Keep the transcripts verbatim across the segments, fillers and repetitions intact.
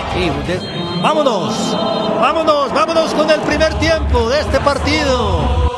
Y de... ¡Vámonos! ¡Vámonos! ¡Vámonos con el primer tiempo de este partido!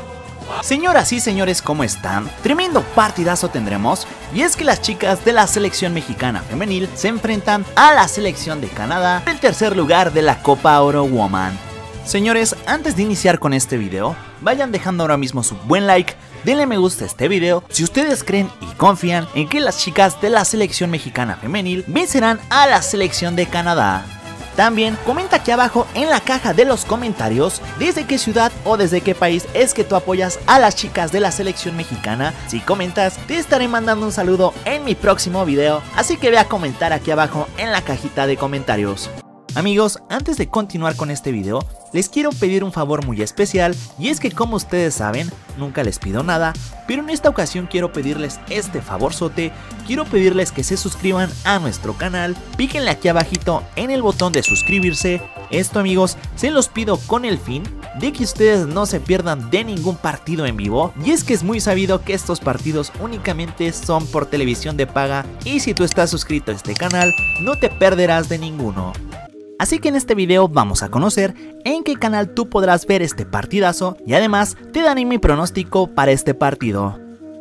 Señoras y señores, ¿cómo están? Tremendo partidazo tendremos, y es que las chicas de la selección mexicana femenil se enfrentan a la selección de Canadá en el tercer lugar de la Copa Oro Woman. Señores, antes de iniciar con este video, vayan dejando ahora mismo su buen like, denle me gusta a este video si ustedes creen y confían en que las chicas de la selección mexicana femenil vencerán a la selección de Canadá. También comenta aquí abajo en la caja de los comentarios desde qué ciudad o desde qué país es que tú apoyas a las chicas de la selección mexicana. Si comentas, te estaré mandando un saludo en mi próximo video, así que ve a comentar aquí abajo en la cajita de comentarios. Amigos, antes de continuar con este video, les quiero pedir un favor muy especial, y es que como ustedes saben, nunca les pido nada, pero en esta ocasión quiero pedirles este favorzote. Quiero pedirles que se suscriban a nuestro canal, píquenle aquí abajito en el botón de suscribirse. Esto, amigos, se los pido con el fin de que ustedes no se pierdan de ningún partido en vivo, y es que es muy sabido que estos partidos únicamente son por televisión de paga, y si tú estás suscrito a este canal, no te perderás de ninguno. Así que en este video vamos a conocer en qué canal tú podrás ver este partidazo, y además te daré mi pronóstico para este partido.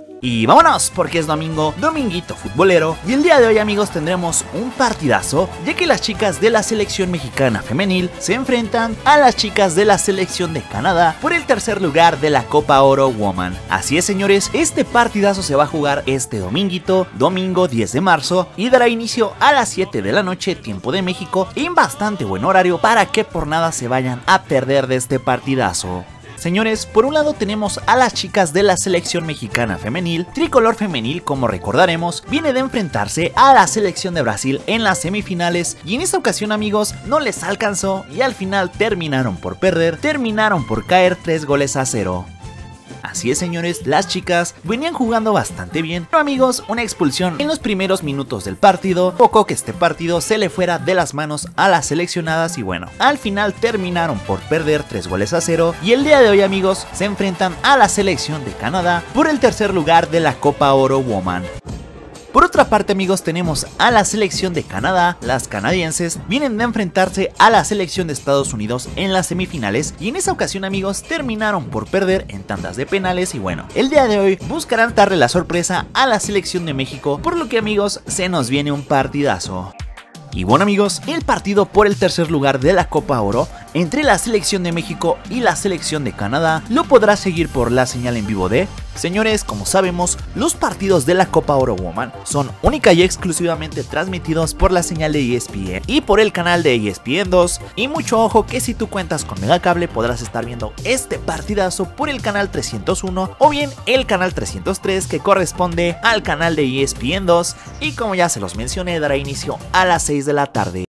Y vámonos, porque es domingo, dominguito futbolero, y el día de hoy, amigos, tendremos un partidazo, ya que las chicas de la selección mexicana femenil se enfrentan a las chicas de la selección de Canadá por el tercer lugar de la Copa Oro Woman. Así es, señores, este partidazo se va a jugar este dominguito, domingo diez de marzo, y dará inicio a las siete de la noche, tiempo de México, en bastante buen horario para que por nada se vayan a perder de este partidazo. Señores, por un lado tenemos a las chicas de la selección mexicana femenil. Tricolor femenil, como recordaremos, viene de enfrentarse a la selección de Brasil en las semifinales, y en esta ocasión, amigos, no les alcanzó y al final terminaron por perder, terminaron por caer tres goles a cero. Así es, señores, las chicas venían jugando bastante bien, pero, amigos, una expulsión en los primeros minutos del partido provocó que este partido se le fuera de las manos a las seleccionadas, y bueno, al final terminaron por perder tres goles a cero, y el día de hoy, amigos, se enfrentan a la selección de Canadá por el tercer lugar de la Copa Oro Woman. Por otra parte, amigos, tenemos a la selección de Canadá. Las canadienses vienen de enfrentarse a la selección de Estados Unidos en las semifinales, y en esa ocasión, amigos, terminaron por perder en tandas de penales, y bueno, el día de hoy buscarán darle la sorpresa a la selección de México, por lo que, amigos, se nos viene un partidazo. Y bueno, amigos, el partido por el tercer lugar de la Copa Oro entre la selección de México y la selección de Canadá lo podrás seguir por la señal en vivo de... Señores, como sabemos, los partidos de la Copa Oro Woman son única y exclusivamente transmitidos por la señal de E S P N y por el canal de E S P N dos, y mucho ojo que si tú cuentas con Megacable podrás estar viendo este partidazo por el canal trescientos uno o bien el canal trescientos tres, que corresponde al canal de E S P N dos, y como ya se los mencioné, dará inicio a las seis de la tarde.